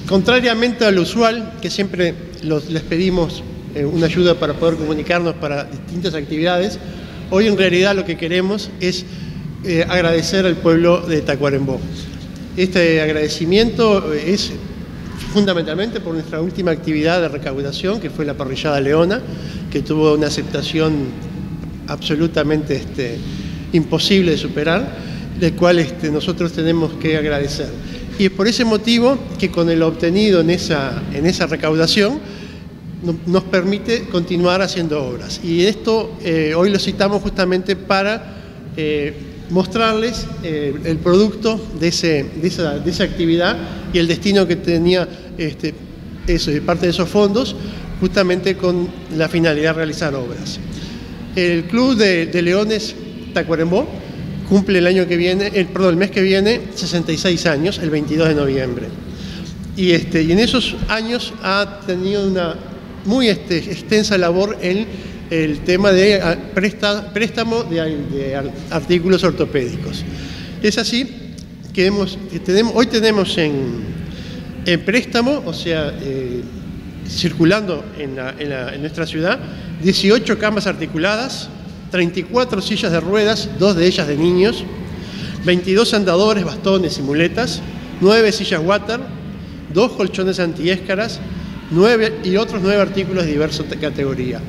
Contrariamente a lo usual, que siempre les pedimos una ayuda para poder comunicarnos para distintas actividades, hoy en realidad lo que queremos es agradecer al pueblo de Tacuarembó. Este agradecimiento es fundamentalmente por nuestra última actividad de recaudación, que fue la parrillada leona, que tuvo una aceptación absolutamente imposible de superar, del cual nosotros tenemos que agradecer. Y es por ese motivo que con lo obtenido en esa recaudación nos permite continuar haciendo obras. Y esto hoy lo citamos justamente para mostrarles el producto de esa actividad y el destino que tenía parte de esos fondos, justamente con la finalidad de realizar obras. El Club de Leones Tacuarembó cumple el mes que viene 66 años, el 22 de noviembre. Y en esos años ha tenido una muy extensa labor en el tema de préstamo de artículos ortopédicos. Es así que hoy tenemos en préstamo, o sea, circulando en nuestra ciudad, 18 camas articuladas, 34 sillas de ruedas, 2 de ellas de niños, 22 andadores, bastones y muletas, 9 sillas water, 2 colchones antiéscaras, 9 artículos de diversa categoría.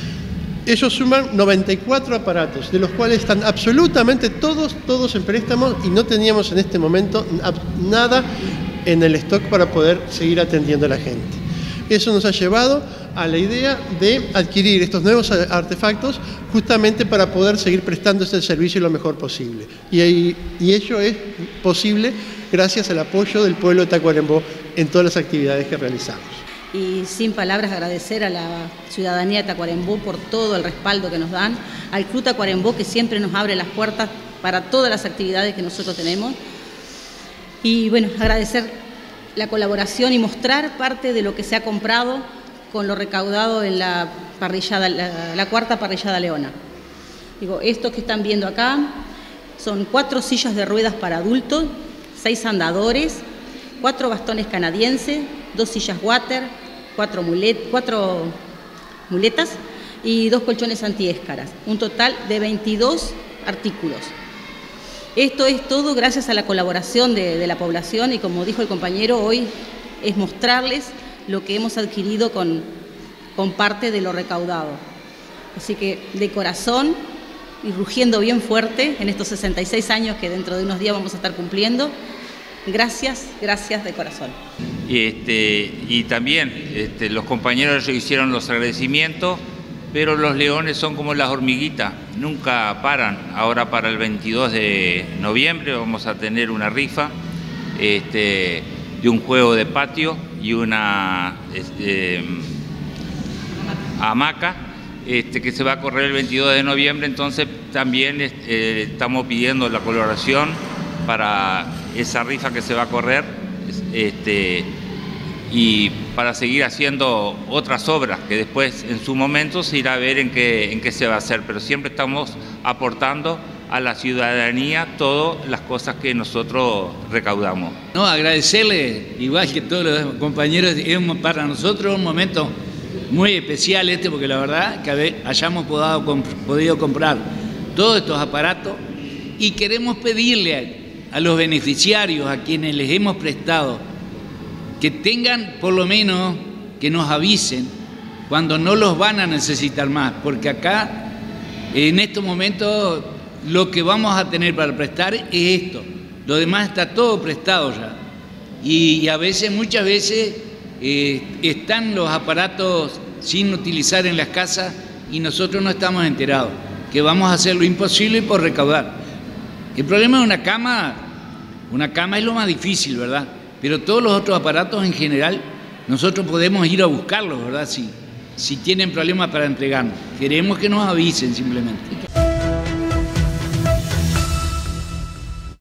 Ellos suman 94 aparatos, de los cuales están absolutamente todos en préstamo, y no teníamos en este momento nada en el stock para poder seguir atendiendo a la gente. Eso nos ha llevado a la idea de adquirir estos nuevos artefactos justamente para poder seguir prestando este servicio lo mejor posible. Y ello es posible gracias al apoyo del pueblo de Tacuarembó en todas las actividades que realizamos. Y sin palabras agradecer a la ciudadanía de Tacuarembó por todo el respaldo que nos dan, al Club Tacuarembó, que siempre nos abre las puertas para todas las actividades que nosotros tenemos. Y bueno, agradecer la colaboración y mostrar parte de lo que se ha comprado con lo recaudado en la cuarta parrillada leona. Esto que están viendo acá son 4 sillas de ruedas para adultos, 6 andadores, 4 bastones canadienses, 2 sillas water, 4 muletas y 2 colchones antiéscaras, un total de 22 artículos. Esto es todo gracias a la colaboración de la población, y como dijo el compañero, hoy es mostrarles lo que hemos adquirido con parte de lo recaudado. Así que de corazón y rugiendo bien fuerte en estos 66 años que dentro de unos días vamos a estar cumpliendo, gracias de corazón. Y también los compañeros hicieron los agradecimientos, pero los leones son como las hormiguitas, nunca paran. Ahora para el 22 de noviembre vamos a tener una rifa de un juego de patio y una hamaca que se va a correr el 22 de noviembre, entonces también estamos pidiendo la colaboración para esa rifa que se va a correr y para seguir haciendo otras obras que después en su momento se irá a ver en qué se va a hacer, pero siempre estamos aportando a la ciudadanía todas las cosas que nosotros recaudamos. No, agradecerle, igual que todos los compañeros, es para nosotros un momento muy especial porque la verdad que hayamos podido comprar todos estos aparatos, y queremos pedirle a los beneficiarios, a quienes les hemos prestado, que tengan por lo menos, que nos avisen cuando no los van a necesitar más, porque acá en estos momentos lo que vamos a tener para prestar es esto, lo demás está todo prestado ya, y muchas veces están los aparatos sin utilizar en las casas y nosotros no estamos enterados, que vamos a hacer lo imposible por recaudar. El problema de una cama es lo más difícil, ¿verdad? Pero todos los otros aparatos en general, nosotros podemos ir a buscarlos, ¿verdad? Si tienen problemas para entregarnos. Queremos que nos avisen simplemente.